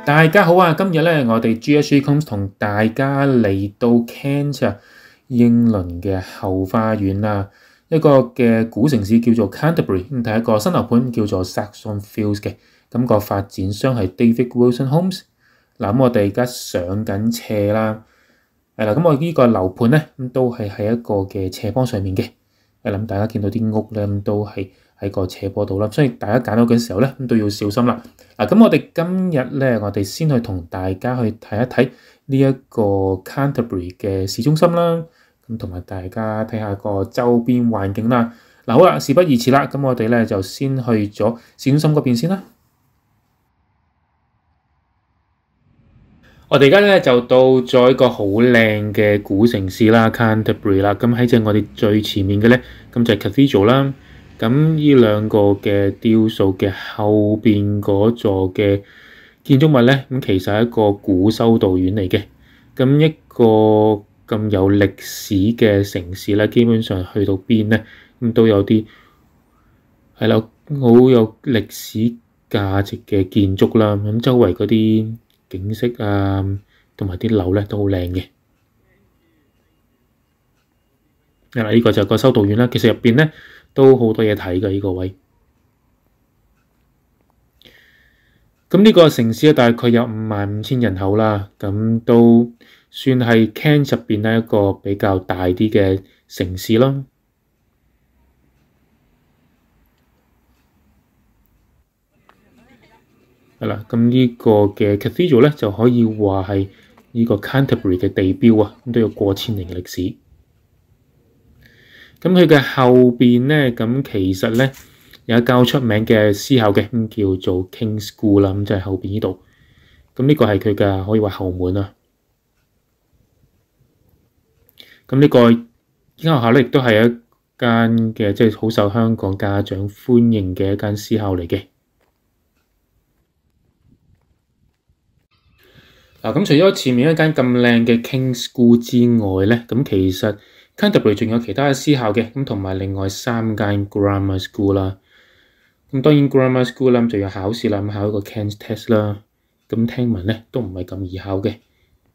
大家好啊！今日咧，我哋 GSG Comms 同大家嚟到 Kent 英倫嘅後花園啦，一個嘅古城市叫做 Canterbury，咁第一個新樓盤叫做 Saxon Fields 嘅，咁個發展商係 David Wilson Homes。嗱，咁我哋而家上緊斜啦，係啦，咁我呢個樓盤咧，咁都係喺一個嘅斜坡上面嘅，係啦，咁大家見到啲屋咧，咁都係喺個斜坡度啦，所以大家揀屋嘅時候咧，咁都要小心啦。嗱，咁我哋今日咧，我哋先去同大家去睇一睇呢一個 Canterbury 嘅市中心啦，咁同埋大家睇下個周邊環境啦。嗱，好啦，事不宜遲啦，咁我哋咧就先去咗市中心嗰邊先啦。我哋而家咧就到咗一個好靚嘅古城市啦 ，Canterbury 啦。咁喺正我哋最前面嘅咧，咁就係 Cathedral 啦。咁呢兩個嘅雕塑嘅後邊嗰座嘅建築物咧，咁其實係一個古修道院嚟嘅。咁一個咁有歷史嘅城市咧，基本上去到邊咧，咁都有啲係啦，好有歷史價值嘅建築啦。咁周圍嗰啲景色啊，同埋啲樓咧都好靚嘅。嗱，呢個就係個修道院啦。其實入邊咧都好多嘢睇嘅呢個位。咁呢個城市咧大概有55,000人口啦，咁都算係 Kent 入邊咧一個比較大啲嘅城市啦。係啦，咁呢個嘅 Cathedral 咧就可以話係呢個 Canterbury 嘅地標啊，咁都有過千年嘅歷史。咁佢嘅後邊咧，咁其實咧有一間好出名嘅私校嘅，咁叫做 King's School 啦，咁就係後邊呢度。咁呢個係佢嘅可以話後門啊。咁呢個間學校咧，亦都係一間嘅即係好受香港家長歡迎嘅一間私校嚟嘅。嗱，咁除咗前面一間咁靚嘅 King's School 之外咧，咁其實 Canterbury 仲有其他嘅私校嘅，咁同埋另外3間 Grammar School 啦。咁當然 Grammar School 啦，咁就要考試啦，咁考一個 Kent Test 啦。咁聽聞咧都唔係咁易考嘅。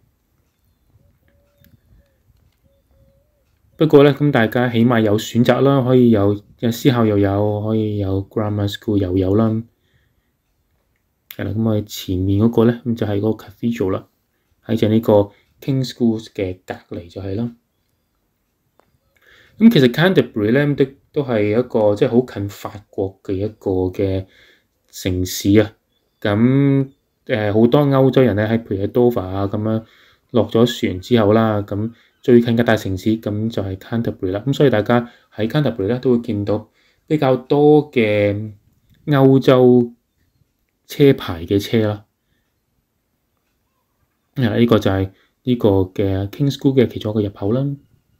不過咧，咁大家起碼有選擇啦，可以有私校又有，可以有 Grammar School 又有啦。係啦，咁我哋前面嗰個咧，咁就係嗰個 Cathedral 啦，喺就呢個 King's School 嘅隔離就係啦。咁其實 Canterbury 咧都係一個即係好近法國嘅一個嘅城市啊。咁好多歐洲人咧喺譬如喺 Dover 啊咁樣落咗船之後啦，咁最近嘅大城市咁就係 Canterbury 啦。咁所以大家喺 Canterbury 咧都會見到比較多嘅歐洲車牌嘅車啦。呢個就係呢個嘅 King's School 嘅其中一個入口啦。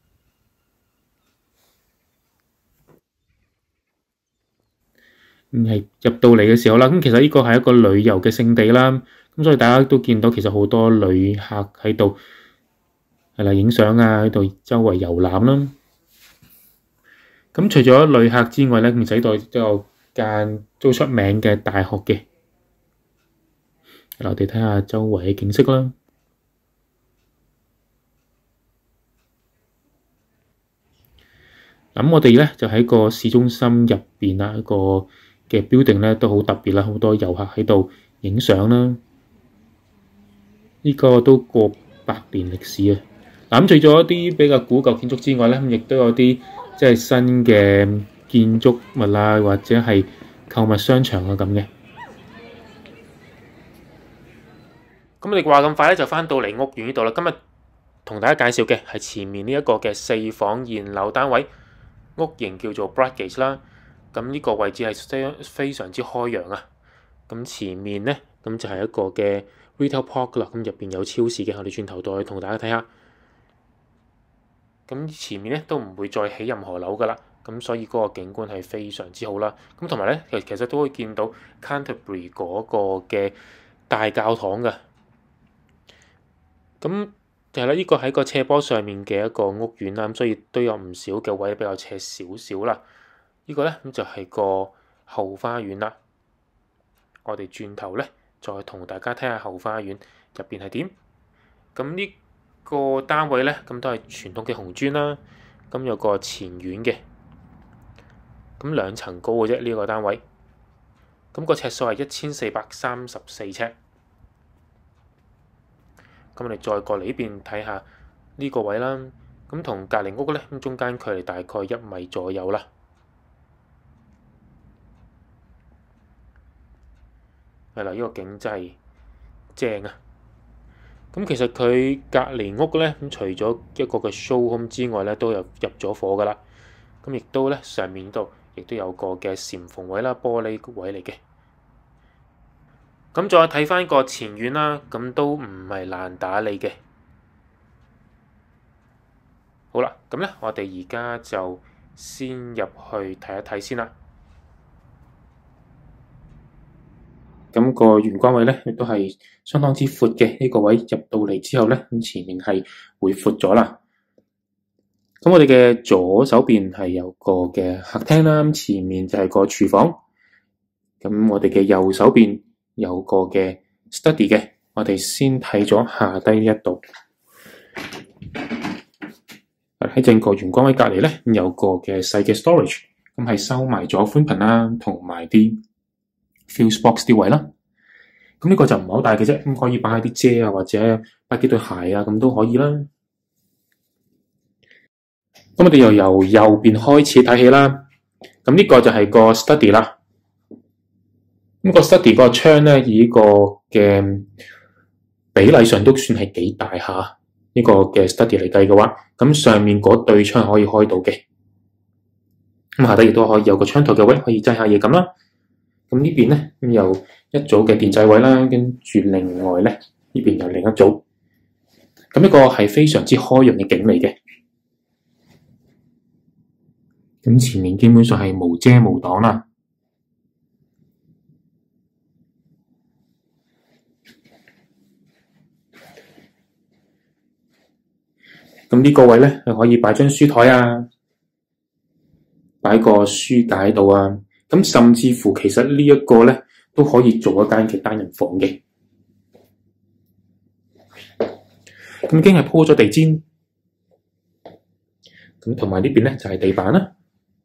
係入到嚟嘅時候啦，咁其實呢個係一個旅遊嘅勝地啦，咁所以大家都見到其實好多旅客喺度係啦影相啊，喺度周圍遊覽啦。咁除咗旅客之外咧，咁呢度都有間都出名嘅大學嘅。我哋睇下周圍嘅景色啦。咁我哋咧就喺個市中心入邊啦，一個嘅 building 咧都好特別啦，好多遊客喺度影相啦。呢個都過100年歷史啊！嗱，咁除咗一啲比較古舊建築之外咧，咁亦都有啲即係新嘅建築物啊，或者係購物商場啊咁嘅。咁我哋話咁快咧就翻到嚟屋苑呢度啦。今日同大家介紹嘅係前面呢一個嘅4房現樓單位，屋型叫做 Bradgate 啦。咁呢個位置係非常之開揚啊！咁前面咧，咁就係一個嘅 Retail Park 啦。咁入邊有超市嘅，我哋轉頭再同大家睇下。咁前面咧都唔會再起任何樓噶啦。咁所以嗰個景觀係非常之好啦。咁同埋咧，其實都可以見到 Canterbury 嗰個嘅大教堂噶。咁就係啦，呢個喺個斜坡上面嘅一個屋苑啦。咁所以都有唔少嘅位比較斜少少啦。呢個咧咁就係個後花園啦。我哋轉頭咧再同大家睇下後花園入邊係點。咁呢個單位咧，咁都係傳統嘅紅磚啦。咁有個前院嘅，咁2層高嘅啫呢個單位。咁個尺數係1434尺。咁我哋再過嚟呢邊睇下呢個位啦。咁同隔離屋咧，咁中間距離大概1米左右啦。係啦，呢個景真係正啊！咁其實佢隔離屋咧，咁除咗一個嘅 showroom 之外咧，都有入咗伙噶啦。咁亦都咧上面度亦都有個嘅簷篷位啦，玻璃位嚟嘅。咁再睇翻個前院啦，咁都唔係難打理嘅。好啦，咁咧我哋而家就先入去睇一睇先啦。咁個玄關位咧，亦都係相當之闊嘅。呢個位入到嚟之後咧，咁前面係會闊咗啦。咁我哋嘅左手邊係有個嘅客廳啦，前面就係個廚房。咁我哋嘅右手邊有個嘅 study 嘅。我哋先睇咗下低呢一度。喺正個玄關位隔離咧，有個嘅細嘅 storage， 咁係收埋咗寬頻啦，同埋啲fuse box 啲位啦，咁呢個就唔係好大嘅啫，咁可以擺下啲遮啊，或者擺幾對鞋啊，咁都可以啦。咁我哋又由右邊開始睇起啦。咁呢個就係個 study 啦。咁個 study 個窗咧，以個嘅比例上都算係幾大下。呢個嘅 study 嚟計嘅話，咁上面嗰對窗可以開到嘅。咁下底亦都可以有個窗台嘅位，可以擠下嘢咁啦。咁呢邊咧，咁有一組嘅電掣位啦，跟住另外咧，呢邊有另一組。咁呢個係非常之開揚嘅景嚟嘅。咁前面基本上係無遮無擋啦。咁呢個位咧，係可以擺張書台啊，擺個書架喺度啊。咁甚至乎其實呢一個咧都可以做一間嘅單人房嘅。咁已經係鋪咗地氈，咁同埋呢邊咧就係地板啦。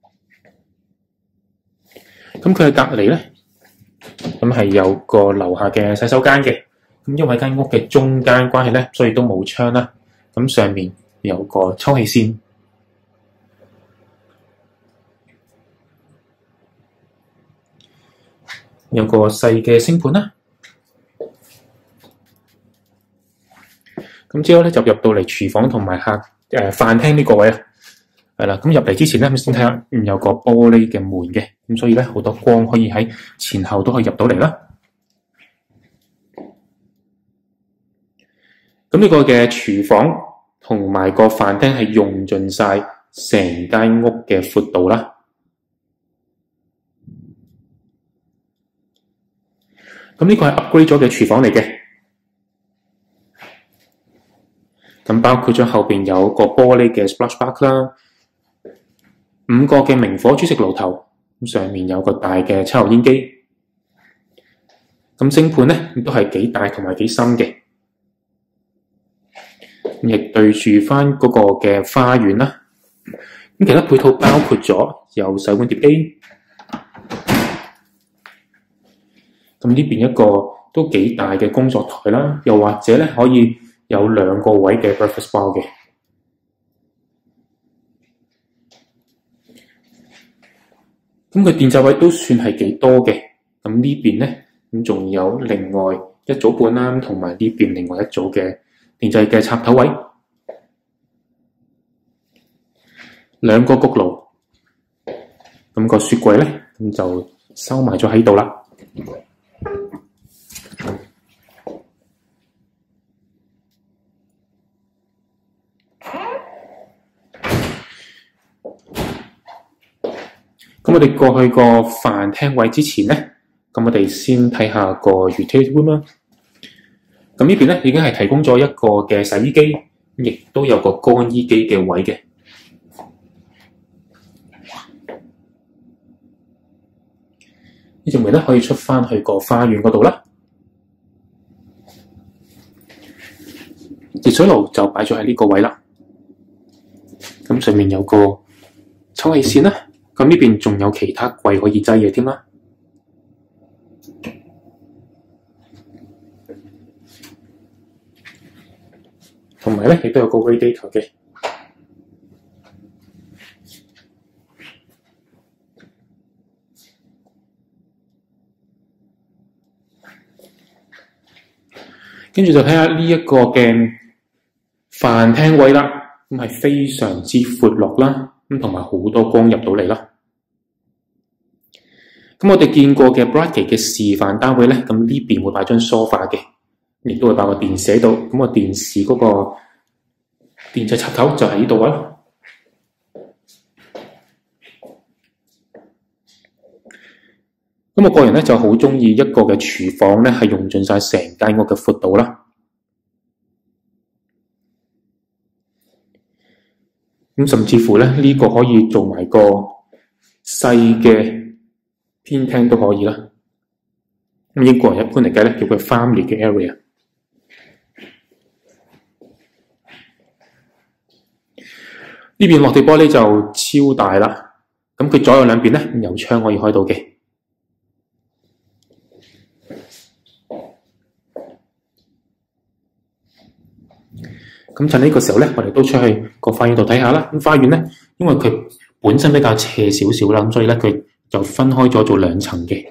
咁佢嘅隔離咧，咁係有個樓下嘅洗手間嘅。咁因為間屋嘅中間關係咧，所以都冇窗啦。咁上面有個抽氣扇。有個細嘅星盤啦。咁之後咧就入到嚟廚房同埋飯廳呢個位啊。係啦，咁入嚟之前咧，先睇下有個玻璃嘅門嘅，咁所以咧好多光可以喺前後都可以入到嚟啦。咁呢個嘅廚房同埋個飯廳係用盡晒成間屋嘅闊度啦。咁呢個係 upgrade 咗嘅廚房嚟嘅。咁包括咗後邊有個玻璃嘅 splashback 啦，5個嘅明火煮食爐頭，上面有個大嘅抽油煙機。咁星盤咧都係幾大同埋幾深嘅，亦對住翻嗰個嘅花園啦。咁其他配套包括咗有洗碗碟機。咁呢邊一個都幾大嘅工作台啦，又或者咧可以有2個位嘅 breakfast bar 嘅。咁佢電掣位都算係幾多嘅。咁呢邊咧，咁仲有另外一組半啦，同埋呢邊另外一組嘅電掣嘅插頭位，2個焗爐。咁個雪櫃咧，咁就收埋咗喺度啦。咁我哋過去個飯廳位之前咧，咁我哋先睇下個 utility room 啦。咁呢邊咧已經係提供咗一個嘅洗衣機，亦都有個乾衣機嘅位嘅。呢條門咧可以出翻去個花園嗰度啦。 熱水爐就擺咗喺呢個位啦。咁上面有個抽氣扇啦，咁呢邊仲有其他櫃可以擠嘢添啦。同埋咧，亦都有個 radiator 嘅。跟住就睇下呢一個嘅飯廳位啦，咁係非常之闊落啦，咁同埋好多光入到嚟啦。咁我哋見過嘅 Brightgate 嘅示範單位咧，咁呢邊會擺張 sofa 嘅，亦都會擺個電視喺度。咁個電視嗰個電掣插頭就喺呢度啦。咁我個人咧就好中意一個嘅廚房咧，係用盡晒成間屋嘅闊度啦。咁甚至乎咧，呢個可以做埋個細嘅偏廳都可以啦。咁英國人一般嚟計咧，叫佢 family 嘅 area。呢邊落地玻璃就超大啦。咁佢左右兩邊咧有窗可以開到嘅。咁趁呢個時候咧，我哋都出去個花園度睇下啦。咁花園咧，因為佢本身比較斜少少啦，咁所以咧佢就分開咗做兩層嘅。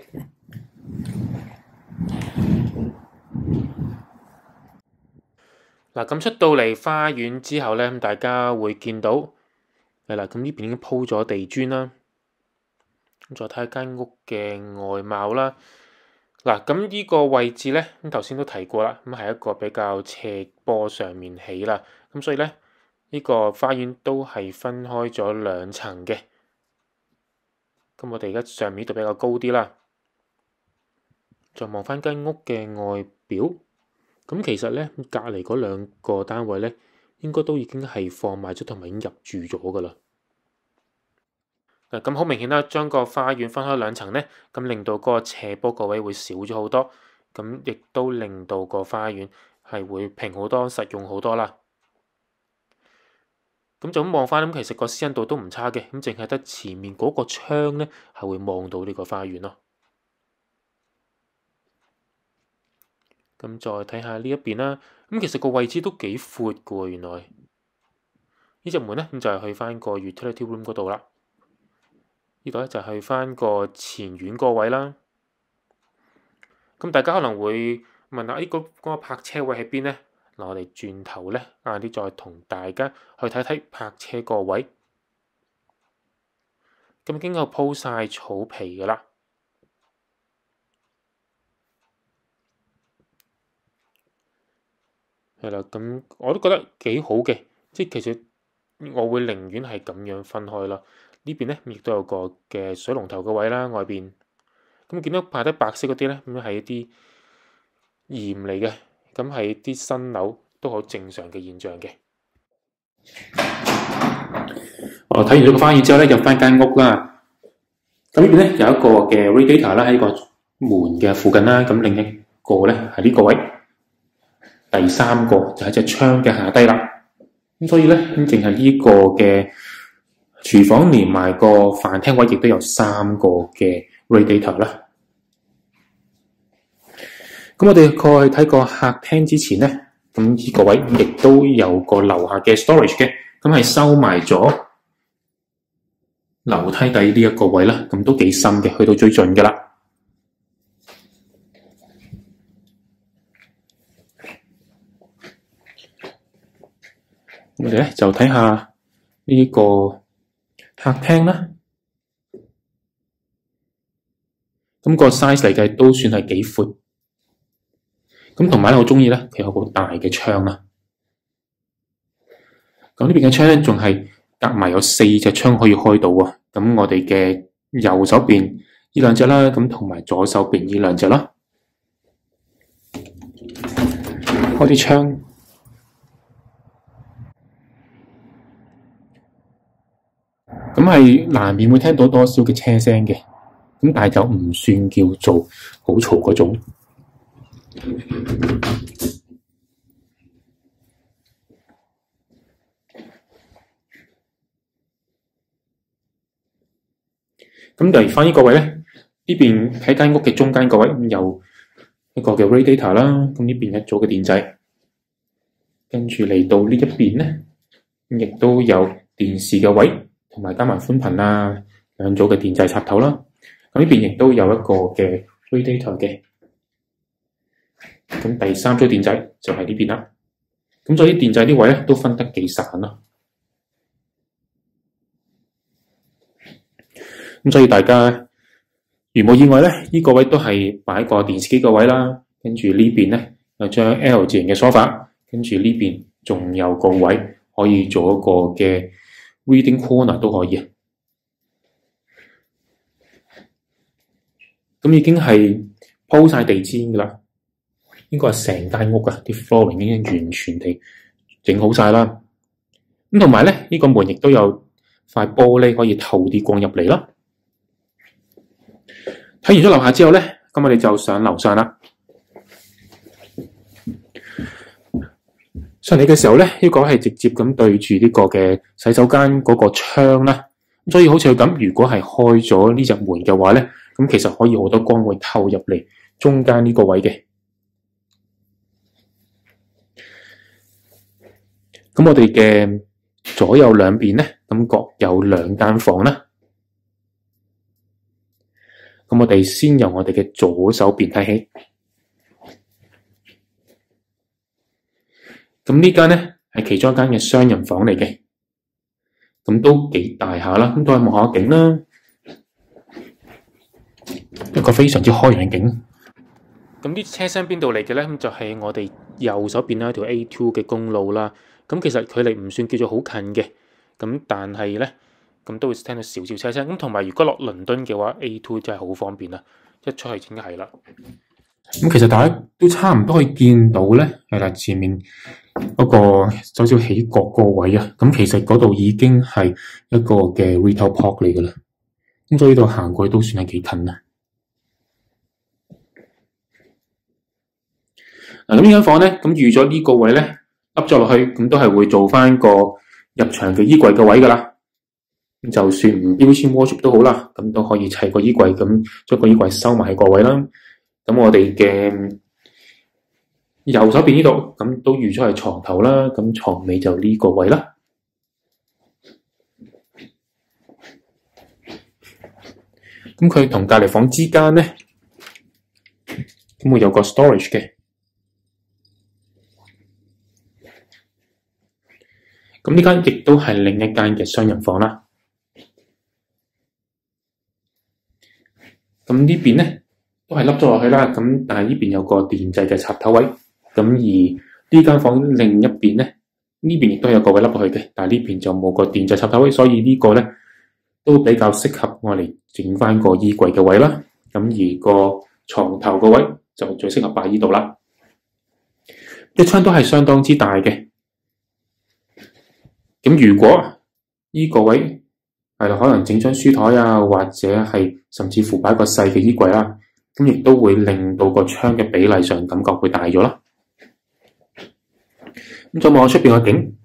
嗱，咁出到嚟花園之後咧，大家會見到係啦，咁呢邊已經鋪咗地磚啦。咁再睇下間屋嘅外貌啦。嗱，咁呢個位置咧，咁頭先都提過啦，咁係一個比較斜坡上面起啦，咁所以咧，呢個花園都係分開咗兩層嘅。咁我哋而家上面呢度比較高啲啦，再望翻間屋嘅外表，咁其實咧隔離嗰兩個單位咧，應該都已經係放賣咗同埋已經入住咗噶啦。咁好明顯啦，將個花園分開兩層咧，咁令到嗰個斜坡個位會少咗好多，咁亦都令到個花園係會平好多、實用好多啦。咁就咁望翻，咁其實個私隱度都唔差嘅，咁淨係得前面嗰個窗咧係會望到呢個花園咯。咁再睇下呢一邊啦，咁其實個位置都幾闊嘅喎，原來呢隻門咧咁就係去翻個 utility room 嗰度啦。呢度咧就去翻個前院個位啦。咁大家可能會問下，嗰個泊車位喺邊咧？嗱，我哋轉頭咧晏啲再同大家去睇睇泊車個位。咁經過鋪晒草皮嘅啦。係啦，咁我都覺得幾好嘅，即係其實我會寧願係咁樣分開啦。呢邊咧亦都有個嘅水龍頭個位啦，外邊咁見到排得白色嗰啲咧，咁係一啲鹽嚟嘅，咁係啲新樓都好正常嘅現象嘅。我睇完咗個花園之後咧，入翻間屋啦。咁呢邊咧有一個嘅 radiator 啦，喺個門嘅附近啦。咁另一個咧係呢個位，第三個就喺隻窗嘅下低啦。咁所以咧咁淨係呢個嘅廚房連埋個飯廳位，亦都有3個嘅 radiator 啦。咁我哋過去睇個客廳之前咧，咁呢個位亦都有個樓下嘅 storage 嘅，咁係收埋咗樓梯底呢一個位啦，咁都幾深嘅，去到最盡噶啦。我哋咧就睇下呢個客廳啦，咁個 size 嚟計都算係幾闊，咁同埋咧我中意咧佢有個大嘅窗啦。咁呢邊嘅窗咧仲係夾埋有4隻窗可以開到啊。咁我哋嘅右手邊呢兩隻啦，咁同埋左手邊呢兩隻啦，開啲窗。咁係難免會聽到多少嘅車聲嘅，咁但係就唔算叫做好嘈嗰種。 咁嚟翻呢個位咧，呢邊喺間屋嘅中間個位有一個嘅 radiator 啦，咁呢邊一組嘅電掣。跟住嚟到呢一邊咧，亦都有電視嘅位，同埋加埋寬頻啊，兩組嘅電掣插頭啦。咁呢邊亦都有一個嘅 radiator 嘅。咁第三組電掣就係呢邊啦。咁所以電掣啲位咧都分得幾散啦。咁所以大家如無意外咧，呢個位都係擺個電視機個位啦。跟住呢邊咧有張 L 字形嘅梳化。跟住呢邊仲有個位可以做一個嘅 reading corner 都可以啊。咁已經係鋪晒地氈噶啦，應該係成間屋啊，啲 flooring 已經完全地整好晒啦。咁同埋咧，呢個門亦都有塊玻璃可以透啲光入嚟啦。睇完咗樓下之後咧，咁我哋就上樓上啦。上嚟嘅時候咧，呢個係直接咁對住呢個嘅洗手間嗰個窗啦，所以好似佢咁，如果係開咗呢隻門嘅話咧，咁其實可以好多光會透入嚟中間呢個位嘅。咁我哋嘅左右兩邊咧，咁各有兩間房啦。咁我哋先由我哋嘅左手邊睇起。咁呢間咧係其中一間嘅雙人房嚟嘅，咁都幾大下啦，咁都係望下景啦，一個非常之開揚嘅景。咁啲車聲邊度嚟嘅咧？咁就係我哋右手邊啦，條 A2 嘅公路啦。咁其實距離唔算叫做好近嘅，咁但係咧，咁都會聽到少少車聲。咁同埋如果落倫敦嘅話 ，A2 真係好方便啦，一出去已經係啦。咁其實大家都差唔多可以見到咧，係啦，前面嗰個少少起角個位啊，咁其實嗰度已經係一個嘅 retail park 嚟噶啦，咁所以呢度行過去都算係幾近啊。嗱，咁呢間房咧，咁預咗呢個位咧，凹咗落去，咁都係會做翻個入場嘅衣櫃嘅位噶啦。咁就算唔標籤 wardrobe 都好啦，咁都可以砌個衣櫃，咁將個衣櫃收埋喺個位啦。咁我哋嘅右手邊呢度，咁都預咗係床頭啦，咁床尾就呢個位啦。咁佢同隔離房之間咧，咁會有個 storage 嘅。咁呢間亦都係另一間嘅雙人房啦。咁呢邊咧都係凹咗落去啦。咁但係呢邊有個電掣嘅插頭位。咁而呢間房另一邊咧，呢邊亦都有個位凹落去嘅，但係呢邊就冇個電掣插頭位，所以呢個咧都比較適合我嚟整翻個衣櫃嘅位啦。咁而個床頭個位就最適合擺呢度啦。一窗都係相當之大嘅。咁如果呢個位係啦，可能整張書台啊，或者係甚至乎擺個細嘅衣櫃啦，咁亦都會令到個窗嘅比例上感覺會大咗啦。咁再望下出邊個景，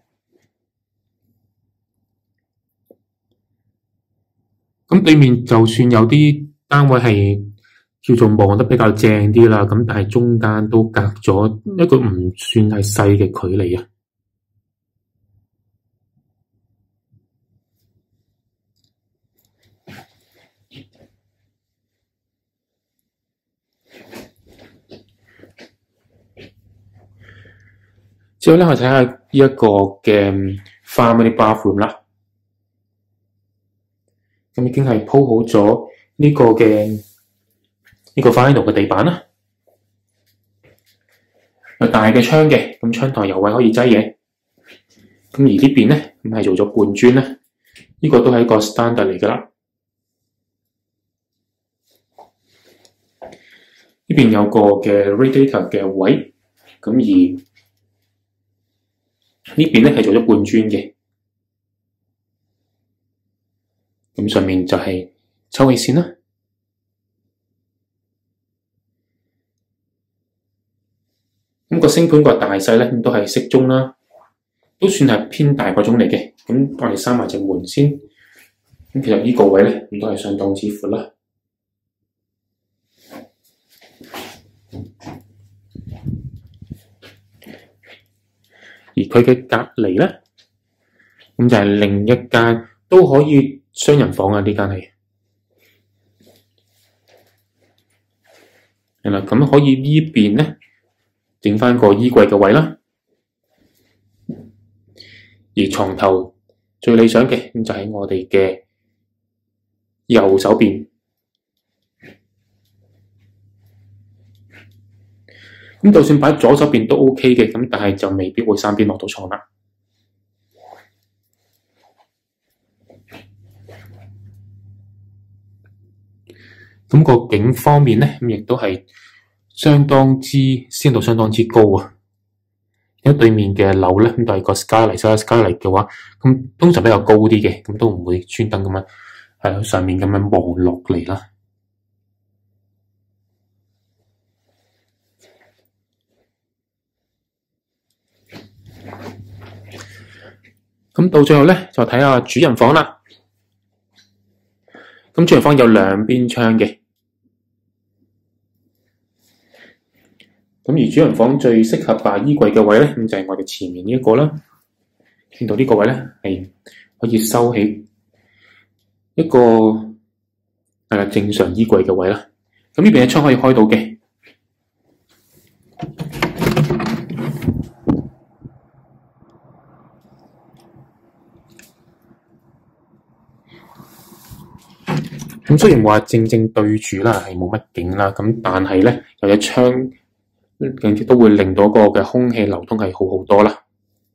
咁對面就算有啲單位係叫做望得比較正啲啦，咁但係中間都隔咗一個唔算係細嘅距離啊。之後咧，我睇下呢一個嘅 family bathroom 啦。咁已經係鋪好咗呢個嘅呢個 vinyl 嘅地板啦。有大嘅窗嘅，咁窗台有位可以擠嘢。咁而呢邊咧，咁係做咗半磚啦。呢個都係一個 standard 嚟㗎啦。呢邊有個嘅 radiator 嘅位，咁而呢邊咧係做咗半磚嘅，咁上面就係抽氣扇啦。咁個星盤個大細咧都係適中啦，都算係偏大嗰種嚟嘅。咁我哋閂埋隻門先。 咁其實呢個位咧都係相當之闊啦。而佢嘅隔離咧，咁就係另一間都可以雙人房啊！呢間係係啦，咁可以呢邊咧整翻個衣櫃嘅位啦。而床頭最理想嘅咁就喺我哋嘅右手邊。咁就算擺左手邊都 OK 嘅，咁但係就未必會三邊落到床啦。咁個景方面咧，咁亦都係相當之鮮度相當之高啊！因為對面嘅樓咧，咁都係個 skylight 嘅話，咁通常比較高啲嘅，咁都唔會專登咁樣喺上面咁樣望落嚟啦。咁到最後咧，就睇下主人房啦。咁主人房有兩邊窗嘅。咁而主人房最適合擺衣櫃嘅位咧，咁就係我哋前面呢一個啦。見到呢個位咧係可以收起一個正常衣櫃嘅位啦。咁呢邊嘅窗可以開到嘅。咁雖然話正對住啦，係冇乜景啦，咁但係咧有隻窗，亦都會令到個嘅空氣流通係好好多啦。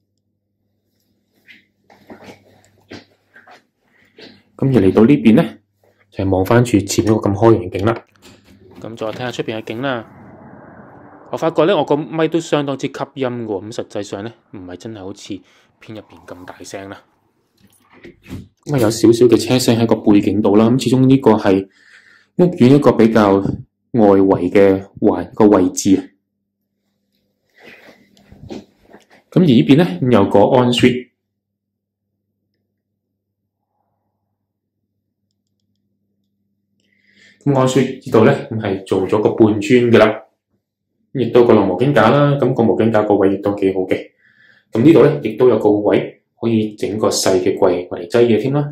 咁而嚟到呢邊咧，就係望翻住前面個咁開揚嘅景啦。咁再睇下出邊嘅景啦。我發覺咧，我個咪都相當之吸音嘅喎。咁實際上咧，唔係真係好似片入邊咁大聲啦。咁有少少嘅車聲喺個背景度啦。咁始終呢個係屋苑一個比較外圍嘅個位置啊。咁而呢邊咧有個 ensuite。咁ensuite呢度咧咁係做咗個半磚嘅啦，亦都個晾毛巾架啦。咁個毛巾架個位亦都幾好嘅。咁呢度咧亦都有個位可以整個細嘅櫃嚟擠嘢添啦。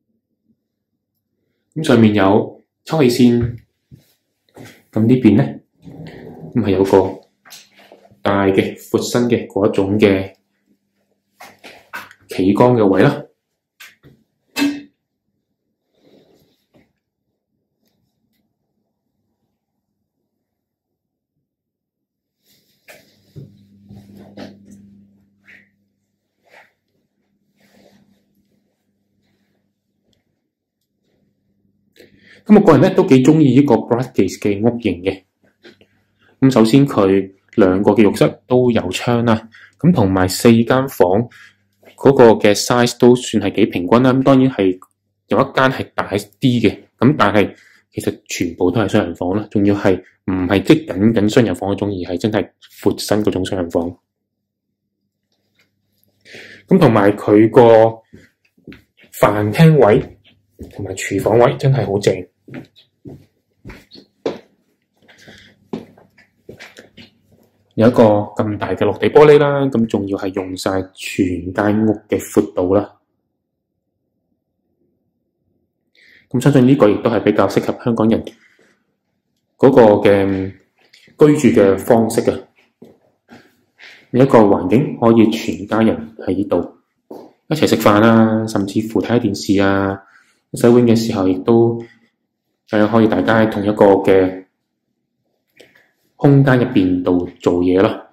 咁上面有抽氣扇。咁呢邊咧咁係有個大嘅闊身嘅嗰種嘅企缸嘅位啦。咁我個人咧都幾中意呢個 Broadgate 嘅屋型嘅。咁首先佢兩個嘅浴室都有窗啦，咁同埋四間房嗰個嘅 size 都算係幾平均啦。咁當然係有一間係大啲嘅，咁但係其實全部都係雙人房啦，仲要係唔係即緊雙人房嗰種，而係真係闊身嗰種雙人房。咁同埋佢個飯廳位同埋廚房位真係好正。有一個咁大嘅落地玻璃啦，咁仲要係用晒全間屋嘅闊度啦。咁相信呢個亦都係比較適合香港人嗰個嘅居住嘅方式嘅。有一個環境可以全家人喺呢度一齊食飯啊，甚至乎睇下電視啊，洗碗嘅時候亦都可以大家喺同一個嘅空間入邊度做嘢啦。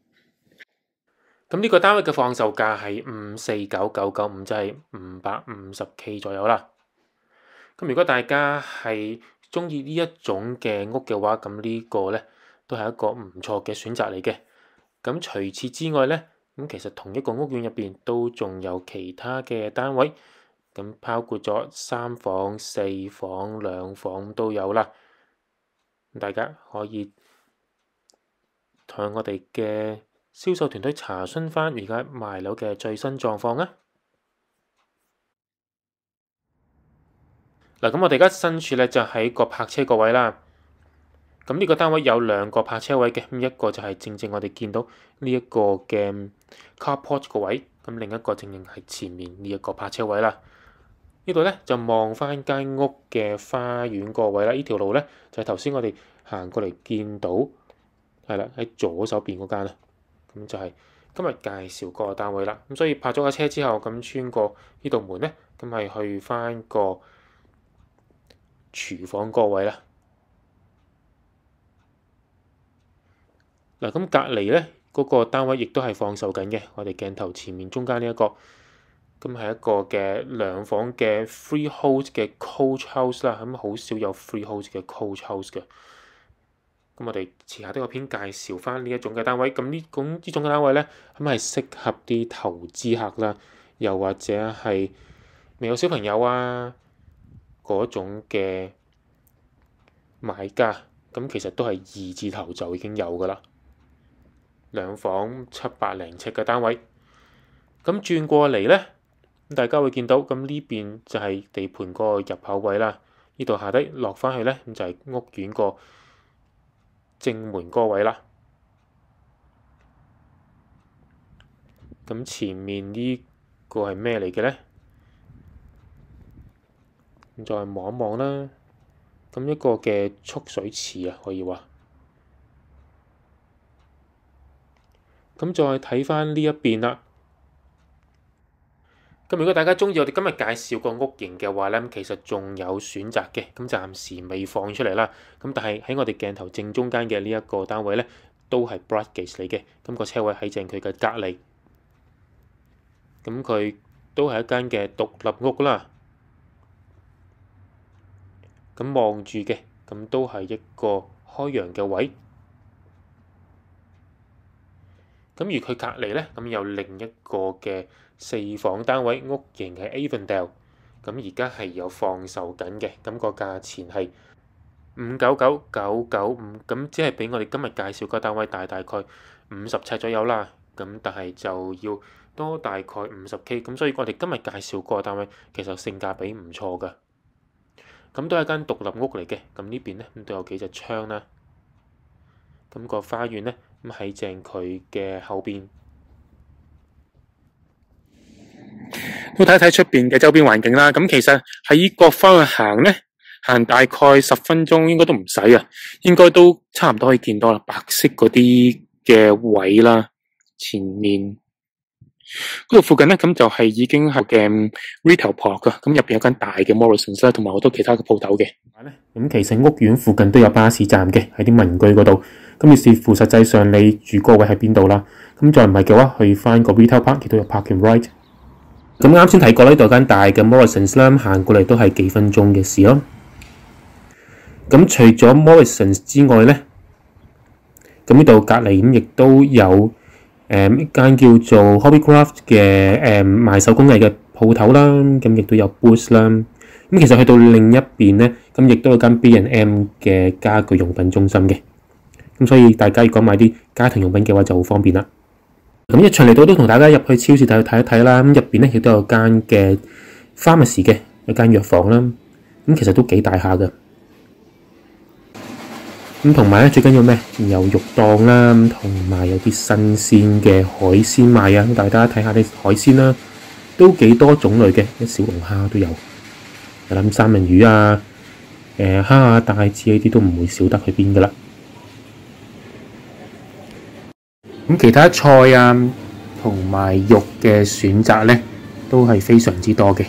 咁呢個單位嘅放售價係549,995，即係550K 左右啦。咁如果大家係中意呢一種嘅屋嘅話，咁呢個咧都係一個唔錯嘅選擇嚟嘅。咁除此之外咧，咁其實同一個屋苑入邊都仲有其他嘅單位，咁包括咗3房、4房、2房都有啦。大家可以同我哋嘅銷售團隊查詢翻而家賣樓嘅最新狀況啊！ 嗱，咁我哋而家身處咧就喺個泊車個位啦。咁呢個單位有兩個泊車位嘅，咁一個就係正正我哋見到呢一個嘅 carport 個位，咁另一個正正係前面呢一個泊車位啦。呢度咧就望翻間屋嘅花園個位啦。呢條路咧就係頭先我哋行過嚟見到，係啦，喺左手邊嗰間啦。咁就係今日介紹個單位啦。咁所以泊咗架車之後，咁穿過呢道門咧，咁係去翻個廚房個位啦。嗱，咁隔離咧嗰個單位亦都係放售緊嘅。我哋鏡頭前面中間呢一個，咁係一個嘅兩房嘅 freehold 嘅 coach house 啦。咁好少有 freehold 嘅 coach house 嘅。咁我哋遲下都有篇介紹翻呢一種嘅單位。咁呢種嘅單位咧，咁係適合啲投資客啦，又或者係未有小朋友啊嗰種嘅買家。咁其實都係2字頭就已經有噶啦。兩房700零尺嘅單位，咁轉過嚟咧，大家會見到咁呢邊就係地盤個入口位啦。呢度下低落翻去咧，咁就係屋苑個正門個位啦。咁前面呢個係咩嚟嘅咧？咁再望一望啦。咁一個嘅蓄水池啊，可以話。咁再睇翻呢一邊啦。咁如果大家鍾意我哋今日介紹個屋型嘅話咧，其實仲有選擇嘅。咁暫時未放出嚟啦。咁但係喺我哋鏡頭正中間嘅呢一個單位咧，都係 Broadgate 嚟嘅。咁個車位喺正佢嘅隔離。咁佢都係一間嘅獨立屋啦。咁望住嘅，咁都係一個開揚嘅位。咁而佢隔離咧，咁有另一個嘅4房單位，屋型係 Avondale， 咁而家係有放售緊嘅，咁個價錢係599,995，咁只係比我哋今日介紹個單位大概50尺左右啦。咁但係就要多大概50K，咁所以我哋今日介紹個單位其實性價比唔錯㗎。咁都係間獨立屋嚟嘅，咁呢邊咧咁都有幾隻窗啦。咁個花園咧，咁喺正佢嘅後邊。都睇一睇出邊嘅周邊環境啦。咁其實喺呢個方向行咧，行大概10分鐘應該都唔使啊，應該都差唔多可以見到啦。白色嗰啲嘅位啦，前面嗰度附近咧，咁就係已經係嘅 retail park 噶。咁入邊有間大嘅 Morrisons 啦，同埋好多其他嘅鋪頭嘅。咁其實屋苑附近都有巴士站嘅，喺啲民居嗰度。咁要視乎實際上你住嗰位喺邊度啦。咁再唔係嘅話，去翻個 retail park 亦都有 parking right。咁啱先睇過呢度間大嘅 Morrisons 啦，行過嚟都係幾分鐘嘅事咯。咁除咗 Morrisons 之外咧，咁呢度隔離咁亦都有一間叫做 Hobbycraft 嘅賣手工藝嘅鋪頭啦。咁亦都有 Boots 啦。咁其實去到另一邊咧，咁亦都有間 B&M 嘅家具用品中心嘅。咁所以大家如果買啲家庭用品嘅話就好方便啦。咁一場嚟到都同大家入去超市睇一睇啦。咁入邊咧亦都有間嘅 pharmacy 嘅一間藥房啦。咁其實都幾大下嘅。咁同埋咧最緊要咩？有肉檔啦，同埋有啲新鮮嘅海鮮賣啊。咁大家睇下啲海鮮啦，都幾多種類嘅，啲小龍蝦都有。我諗三文魚啊、蝦啊、帶子呢啲都唔會少得去邊噶啦。咁其他菜啊，同埋肉嘅選擇咧，都係非常之多嘅。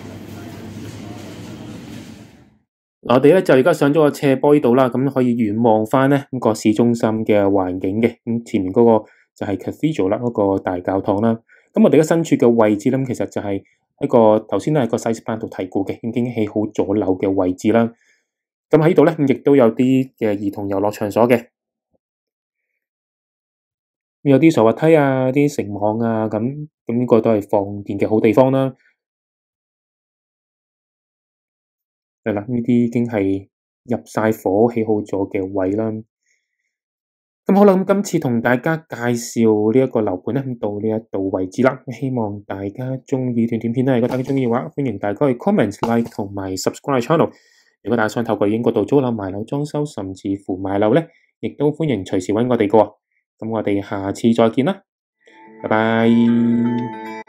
我哋咧就而家上咗個斜坡呢度啦，咁可以遠望翻咧個市中心嘅環境嘅。咁前面嗰個就係 Cathedral 啦，嗰個大教堂啦。咁我哋而家身處嘅位置咧，其實就係一個頭先都喺個 site plan 度提過嘅，已經起好咗樓嘅位置啦。咁喺呢度咧，亦都有啲嘅兒童遊樂場所嘅。有啲傻滑梯啊，啲繩網啊，咁呢個都係放電嘅好地方啦。係啦，呢啲已經係入晒伙起好咗嘅位啦。咁好啦，咁今次同大家介紹呢一個樓盤咧，到呢一度為止啦。希望大家中意段短片啦，如果大家中意嘅話，歡迎大家去 comment、like 同埋 subscribe channel。 如果打算透過英國度租樓、賣樓、裝修，甚至乎買樓咧，亦都歡迎隨時揾我哋嘅喎。咁我哋下次再見啦，拜拜。